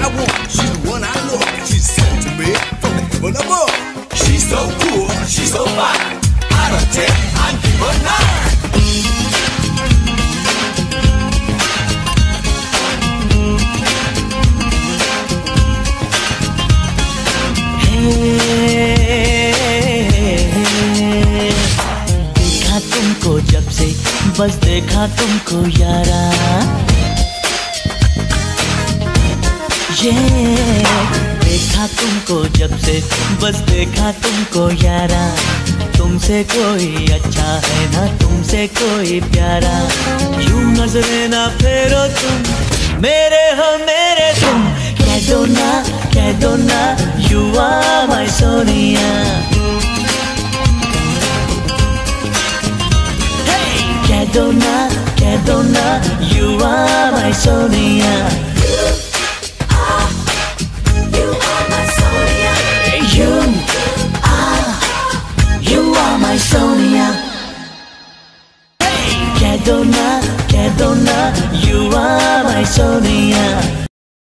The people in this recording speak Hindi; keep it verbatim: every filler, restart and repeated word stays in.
want. She's the one I love. She's sent to me from the heaven above. She's so cool, she's so fine. Out of ten, I'd give her nine. देखा तुमको जब से बस देखा तुमको यारा ये देखा तुमको जब से बस देखा तुमको यारा तुमसे कोई अच्छा है ना तुमसे कोई प्यारा यूं नजरे ना फेरो तुम मेरे हो मेरे तुम कह दो ना कह दो ना you are my Sonia hey कह दो ना कह दो ना you are my Sonia you are my Sonia you are you are my Sonia hey कह दो ना कह दो ना you are my Sonia